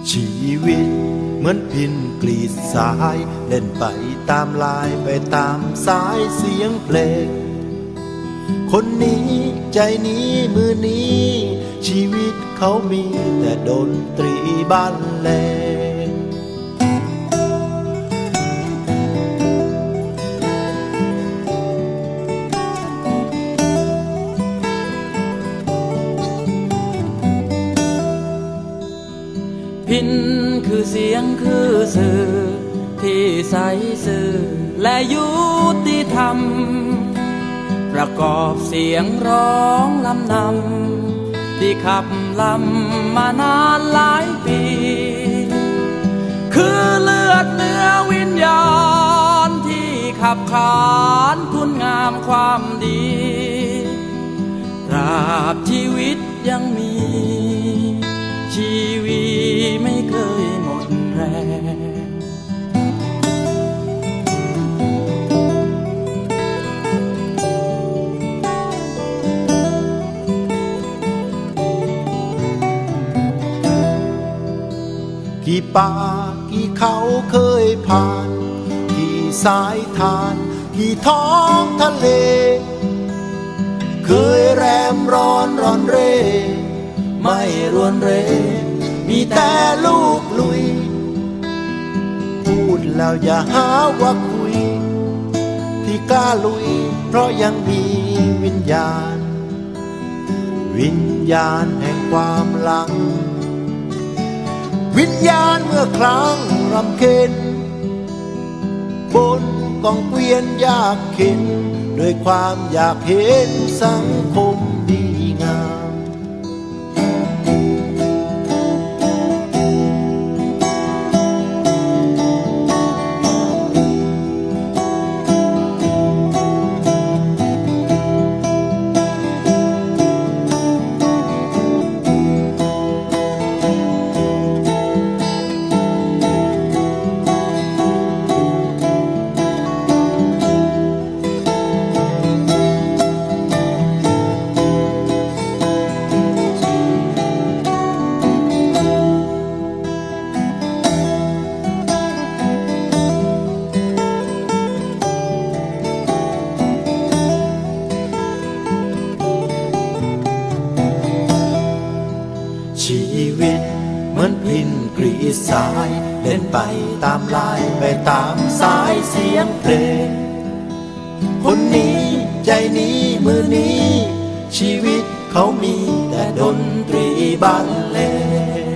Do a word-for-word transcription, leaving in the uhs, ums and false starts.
ชีวิตเหมือนพินกรีดสายเล่นไปตามลายไปตามสายเสียงเพลงคนนี้ใจนี้มือนี้ชีวิตเขามีแต่ดนตรีบรรเลงพินคือเสียงคือสื่อที่ใสซื่อและยุติธรรมประกอบเสียงร้องลำนำที่ขับลำมานานหลายปีคือเลือดเนื้อวิญญาณที่ขับขานคุณงามความดีตราบชีวิตยังมีชีวิตไม่เคยหมดแรงกี่ป่ากี่เขาเคยผ่านกี่สายทานกี่ท้องทะเลเคยแรมร้อนร้อนเร่ไม่รวนเรมีแต่ลูกลุยพูดแล้วอย่าหาว่าคุยที่กล้าลุยเพราะยังมีวิญญาณวิญญาณแห่งความหลังวิญญาณเมื่อครั้งรำเค็ญบนกองเกวียนยากเข็นด้วยความอยากเห็นสังคมดีงามชีวิตเหมือนพินกรีดสายเล่นไปตามลายไปตามสายเสียงเพลงคนนี้ใจนี้มือนี้ชีวิตเขามีแต่ดนตรีบรรเลง